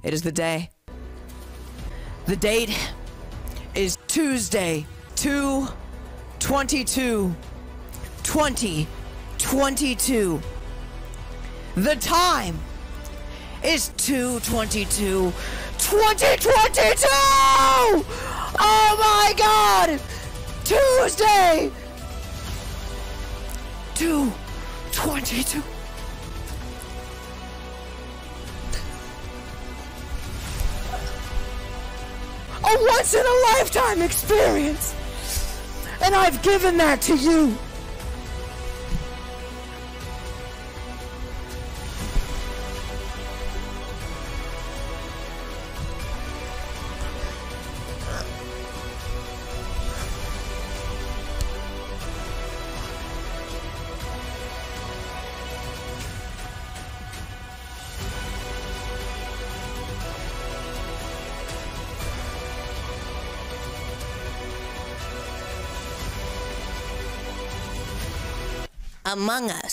It is the day. The date is Tuesday, 2/22/2022. The time is 2/22/2022! Oh my God! Tuesday! 2/22. A once-in-a-lifetime experience! And I've given that to you! Among Us.